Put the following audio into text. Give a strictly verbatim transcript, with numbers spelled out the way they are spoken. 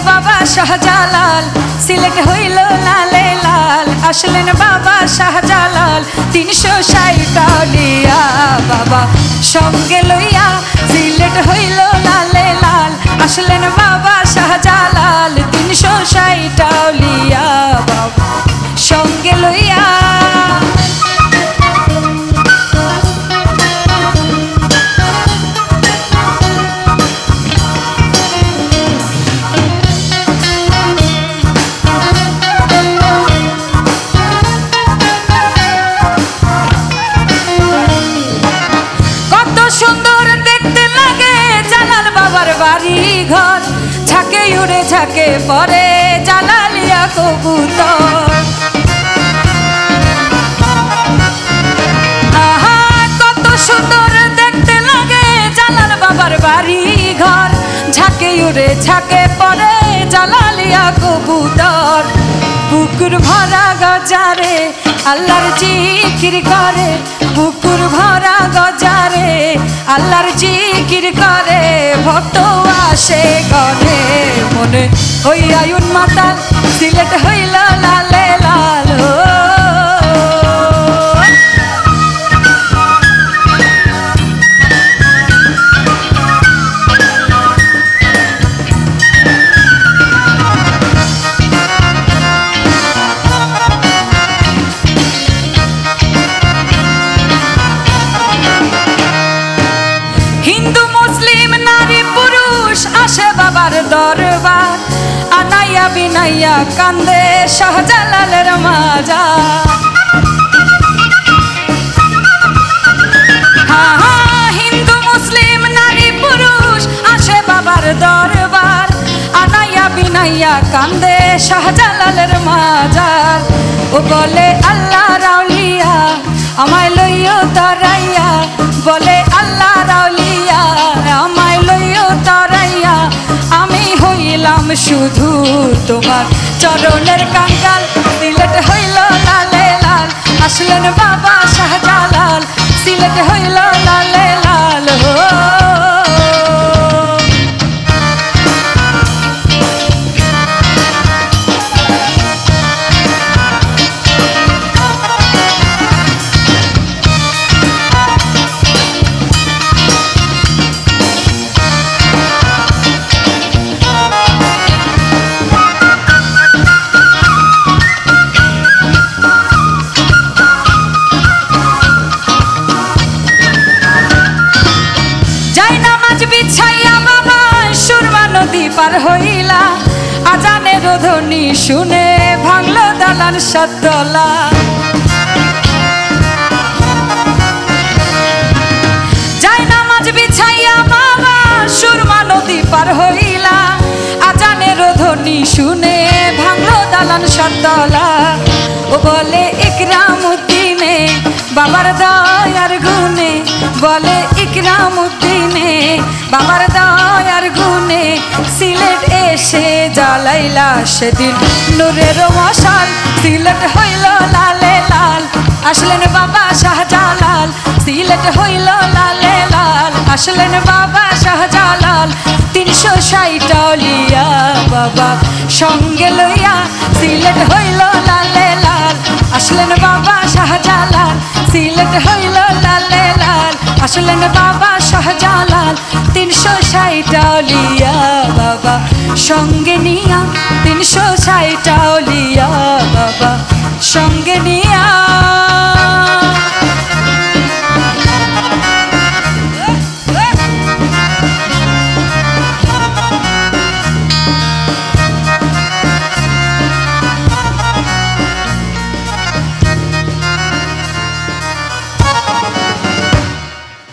বাবা শাহজালাল, সিলেট হইল লালে লাল। আসলেন বাবা শাহজালাল, তিনশো ষাট আউলিয়া বাবা সঙ্গে লইয়া, সিলেট হইল লালে লাল। আসলেন বাবা শাহজালাল, তিনশো ষাট আউলিয়া বাবা সঙ্গে লইয়া। সুন্দর দেখতে লাগে জালাল বাবার বাড়ি ঘর, ঝাঁকে উড়ে ঝাঁকে পরে জালালিয়া কবুতর। আহা কত সুন্দর দেখতে লাগে জালাল বাবার বাড়ি ঘর, ঝাঁকে উড়ে ঝাঁকে পরে জালালিয়া কবুতর। পুকুর ভরা গজারে আল্লাহর জিকির করে, পুকুর ভরা গজারে আল্লাহর জিকির করে। ভক্ত আসে গনে মনে ওই আয়ুন মাতাল, সিলেট হইল লালে লাল। হিন্দু মুসলিম নারী পুরুষ আসে বাবার দরবার, আনাইয়া বিনাইয়া কান্দে শাহজালালের মাজার। হ্যাঁ হ্যাঁ হিন্দু মুসলিম নারী পুরুষ আসে বাবার দরবার, আনাইয়া বিনাইয়া কান্দে শাহজালালের মাজার। ও বলে আল্লাহ রাউলিয়া আমায় লইও তরাইয়া, বলে আল্লাহ রাউলিয়া আমায় লইও তরাইয়া। আমি হইলাম শুধু তোমার চরণের কাঙ্গাল, সিলেট হইল লালে লাল। আসলেন বাবা শাহজালাল, সিলেট হইল লালে লাল। বিছাইয়া বাবা সুরমা নদী পার হইলা, আজানের ধ্বনি শুনে ভাঙলো দালান সাততলা। যাই নামাজ বিছাইয়া বাবা সুরমা নদী পার হইলা, আজানের ধ্বনি শুনে ভাঙলো দালান সাততলা। ও বলে ইকরামউদ্দিনে বাবার দয়ার গুণে, বলে ইকরামউদ্দিনে বাবার দয়ার গুণে। সিলেট এসে জ্বালাইলা সেদিন নূরের মশাল, সিলেট হইল লালে লাল। আসলেন বাবা শাহজালাল, সিলেট হইল লালে লাল। আসলেন বাবা শাহজালাল, তিনশো ষাট আউলিয়া বাবা সঙ্গে লইয়া, সিলেট হইল লালে লাল। আসলেন বাবা শাহজালাল, সিলেট হইল লালে লাল। আসলেন বাবা শাহজালাল, তিনশো ষাট আউলিয়া বাবা সঙ্গে নিয়া, তিনশো ষাট আউলিয়া বাবা সঙ্গে নিয়া।